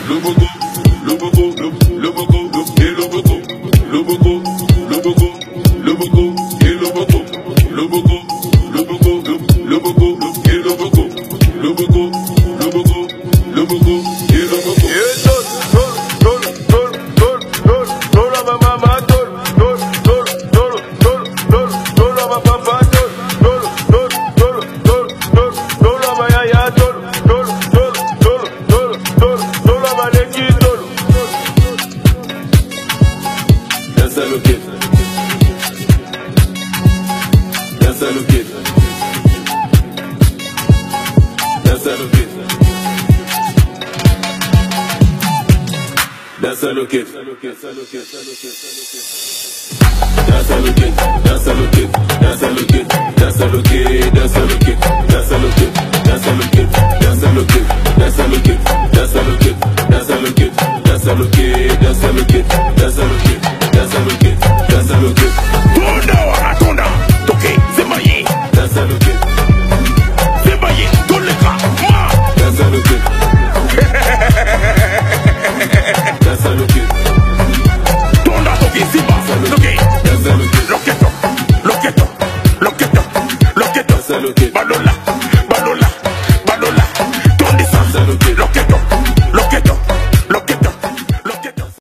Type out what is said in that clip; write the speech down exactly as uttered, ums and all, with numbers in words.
That's a look it. That's a look it. That's a look it. That's a look it. That's a look it. That's a look it. That's a look it. That's a look it. That's a look it. That's a look it. That's a look it. That's a look it. That's a look it. That's a look it. That's a look it. That's a look it. That's a look it. That's a look it. That's a look it. Tonda wana tonda. Toke zemaye. That's a look it. Zemaye. Toleka ma. That's a look it. That's a look it. Tonda toke zima. Toke. That's a look it. Loketo. Loketo. Loketo. Loketo. That's a look it. Balola. Balola. Balola.